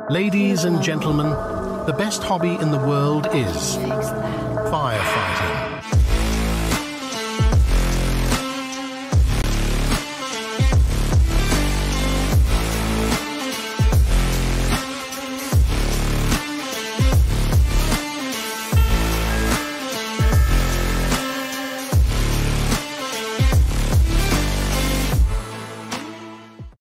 Ladies and gentlemen, the best hobby in the world is firefighting.